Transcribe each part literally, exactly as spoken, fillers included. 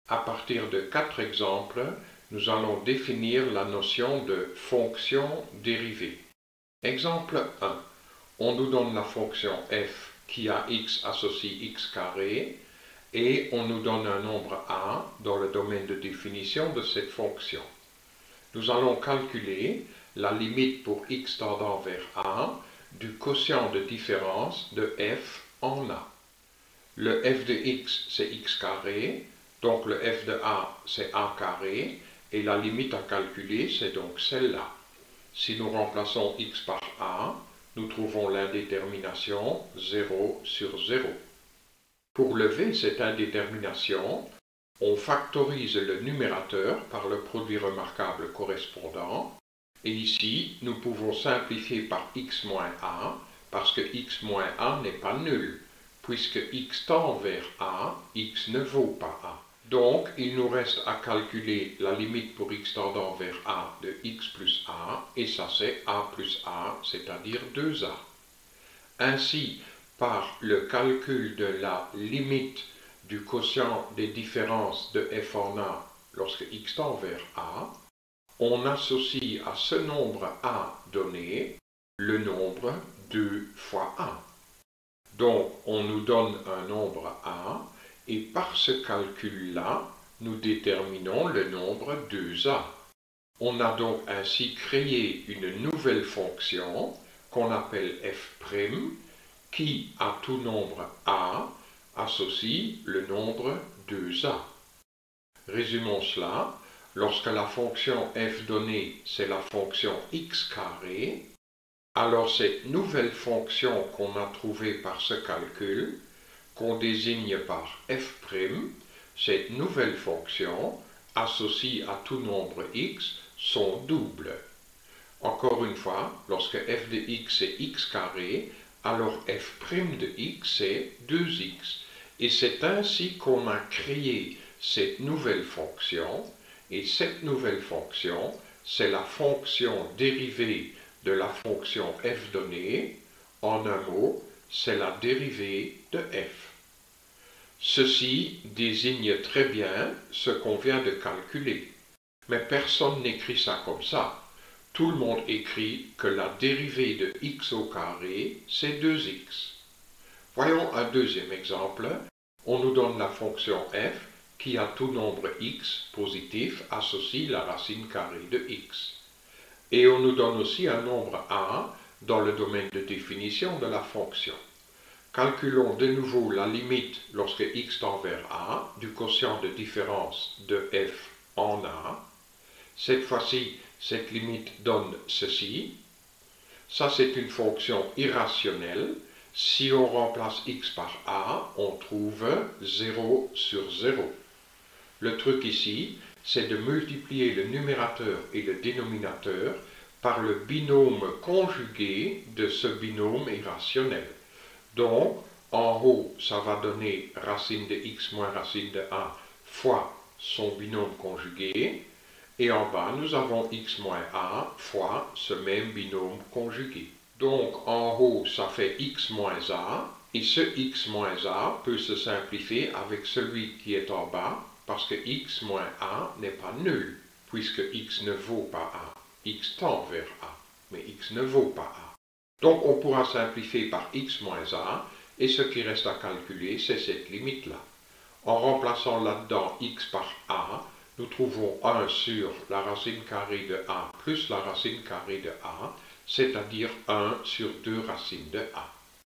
À partir de quatre exemples, nous allons définir la notion de fonction dérivée. Exemple un. On nous donne la fonction f qui a x associe x carré et on nous donne un nombre a dans le domaine de définition de cette fonction. Nous allons calculer la limite pour x tendant vers a du quotient de différence de f en a. Le f de x c'est x carré, donc le f de a c'est a carré, et la limite à calculer c'est donc celle-là. Si nous remplaçons x par a, nous trouvons l'indétermination zéro sur zéro. Pour lever cette indétermination, on factorise le numérateur par le produit remarquable correspondant, et ici nous pouvons simplifier par x moins a, parce que x moins a n'est pas nul. Puisque x tend vers a, x ne vaut pas a. Donc, il nous reste à calculer la limite pour x tendant vers a de x plus a, et ça c'est a plus a, c'est-à-dire deux a. Ainsi, par le calcul de la limite du quotient des différences de f en a lorsque x tend vers a, on associe à ce nombre a donné le nombre deux fois a. Donc, on nous donne un nombre a, et par ce calcul-là, nous déterminons le nombre deux a. On a donc ainsi créé une nouvelle fonction qu'on appelle f', qui, à tout nombre a, associe le nombre deux a. Résumons cela. Lorsque la fonction f donnée, c'est la fonction x carré, alors cette nouvelle fonction qu'on a trouvée par ce calcul, qu'on désigne par f', cette nouvelle fonction associe à tout nombre x son double. Encore une fois, lorsque f de x est x carré, alors f' de x c'est deux x. Et c'est ainsi qu'on a créé cette nouvelle fonction, et cette nouvelle fonction, c'est la fonction dérivée de la fonction f donnée, en un mot, c'est la dérivée de f. Ceci désigne très bien ce qu'on vient de calculer. Mais personne n'écrit ça comme ça. Tout le monde écrit que la dérivée de x au carré, c'est deux x. Voyons un deuxième exemple. On nous donne la fonction f qui à tout nombre x positif associe la racine carrée de x. Et on nous donne aussi un nombre a dans le domaine de définition de la fonction. Calculons de nouveau la limite lorsque x tend vers a du quotient de différence de f en a. Cette fois-ci, cette limite donne ceci. Ça, c'est une fonction irrationnelle. Si on remplace x par a, on trouve zéro sur zéro. Le truc ici, c'est de multiplier le numérateur et le dénominateur par le binôme conjugué de ce binôme irrationnel. Donc, en haut, ça va donner racine de x moins racine de a fois son binôme conjugué, et en bas, nous avons x moins a fois ce même binôme conjugué. Donc, en haut, ça fait x moins a, et ce x moins a peut se simplifier avec celui qui est en bas, parce que x moins a n'est pas nul, puisque x ne vaut pas a. X tend vers a, mais x ne vaut pas a. Donc, on pourra simplifier par x moins a, et ce qui reste à calculer, c'est cette limite-là. En remplaçant là-dedans x par a, nous trouvons un sur la racine carrée de a plus la racine carrée de a, c'est-à-dire un sur deux racines de a.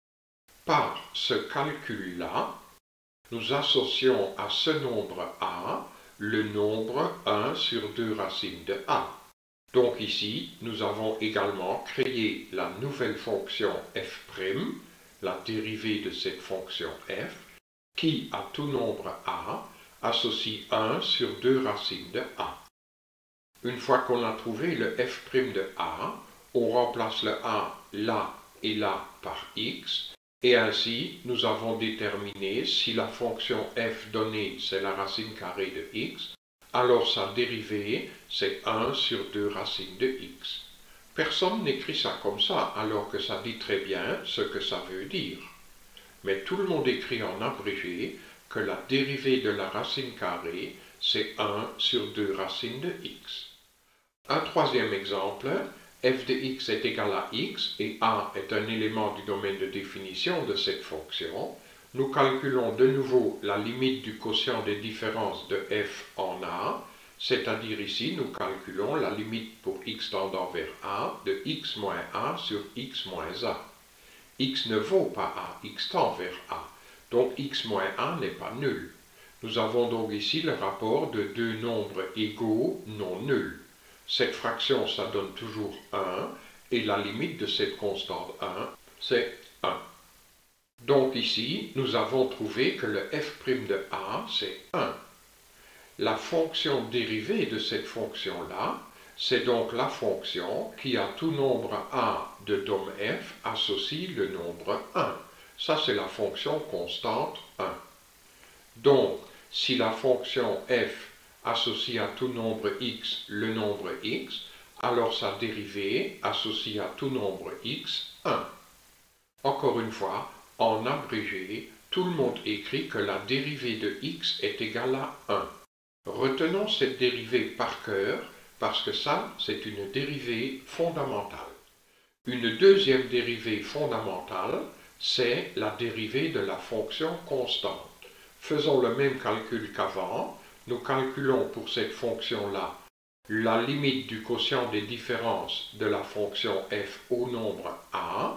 Par ce calcul-là, nous associons à ce nombre a le nombre un sur deux racines de a. Donc ici, nous avons également créé la nouvelle fonction f', la dérivée de cette fonction f, qui, à tout nombre a, associe un sur deux racines de a. Une fois qu'on a trouvé le f' de a, on remplace le a là et là par x, et ainsi nous avons déterminé si la fonction f donnée c'est la racine carrée de x, alors sa dérivée c'est un sur deux racines de x. Personne n'écrit ça comme ça, alors que ça dit très bien ce que ça veut dire. Mais tout le monde écrit en abrégé, que la dérivée de la racine carrée, c'est un sur deux racines de x. Un troisième exemple, f de x est égal à x et a est un élément du domaine de définition de cette fonction. Nous calculons de nouveau la limite du quotient des différences de f en a, c'est-à-dire ici nous calculons la limite pour x tendant vers a de x moins a sur x moins a. X ne vaut pas a, x tend vers a, donc x moins a n'est pas nul. Nous avons donc ici le rapport de deux nombres égaux non nuls. Cette fraction, ça donne toujours un, et la limite de cette constante un, c'est un. Donc ici, nous avons trouvé que le f' de a, c'est un. La fonction dérivée de cette fonction-là, c'est donc la fonction qui à tout nombre a de dom f associe le nombre un. Ça, c'est la fonction constante un. Donc, si la fonction f associe à tout nombre x le nombre x, alors sa dérivée associe à tout nombre x un. Encore une fois, en abrégé, tout le monde écrit que la dérivée de x est égale à un. Retenons cette dérivée par cœur, parce que ça, c'est une dérivée fondamentale. Une deuxième dérivée fondamentale, c'est la dérivée de la fonction constante. Faisons le même calcul qu'avant. Nous calculons pour cette fonction-là la limite du quotient des différences de la fonction f au nombre a.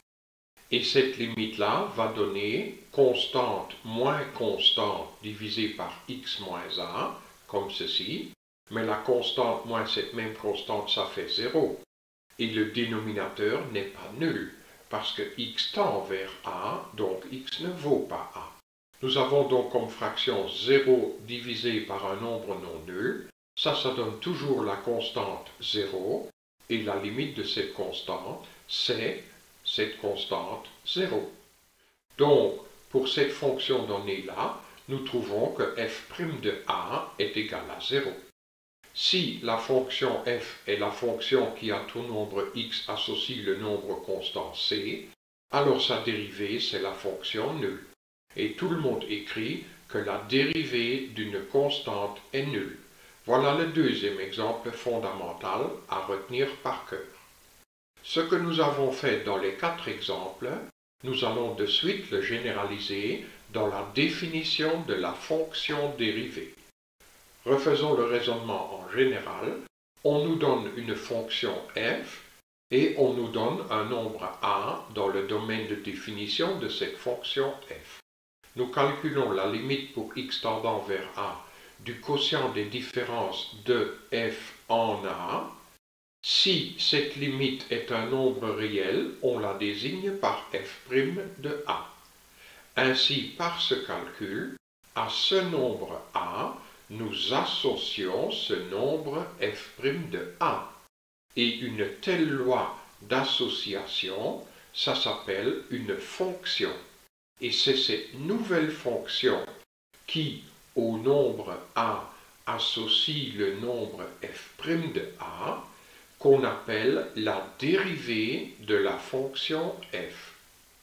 Et cette limite-là va donner constante moins constante divisée par x moins a, comme ceci. Mais la constante moins cette même constante, ça fait zéro. Et le dénominateur n'est pas nul, parce que x tend vers a, donc x ne vaut pas a. Nous avons donc comme fraction zéro divisé par un nombre non nul. Ça, ça donne toujours la constante zéro. Et la limite de cette constante, c'est cette constante zéro. Donc, pour cette fonction donnée-là, nous trouvons que f' de a est égal à zéro. Si la fonction f est la fonction qui à tout nombre x associe le nombre constant c, alors sa dérivée, c'est la fonction nulle. Et tout le monde écrit que la dérivée d'une constante est nulle. Voilà le deuxième exemple fondamental à retenir par cœur. Ce que nous avons fait dans les quatre exemples, nous allons de suite le généraliser dans la définition de la fonction dérivée. Refaisons le raisonnement en général. On nous donne une fonction f et on nous donne un nombre a dans le domaine de définition de cette fonction f. Nous calculons la limite pour x tendant vers a du quotient des différences de f en a. Si cette limite est un nombre réel, on la désigne par f' de a. Ainsi, par ce calcul, à ce nombre a, nous associons ce nombre f' de a. Et une telle loi d'association, ça s'appelle une fonction. Et c'est cette nouvelle fonction qui, au nombre a, associe le nombre f' de a, qu'on appelle la dérivée de la fonction f.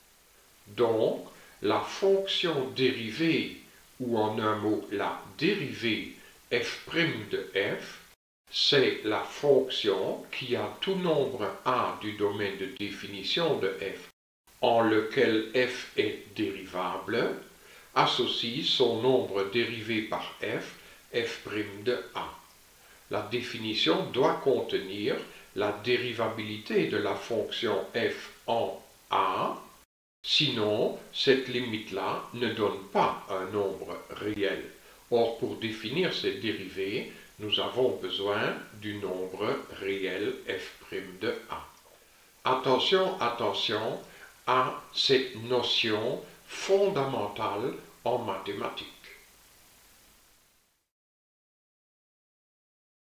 Donc, la fonction dérivée, ou en un mot la dérivée f' de f, c'est la fonction qui a tout nombre a du domaine de définition de f, en lequel f est dérivable, associe son nombre dérivé par f, f' de a. La définition doit contenir la dérivabilité de la fonction f en a, sinon cette limite-là ne donne pas un nombre réel. Or, pour définir cette dérivée, nous avons besoin du nombre réel f' de a. Attention, attention à cette notion fondamentale en mathématiques.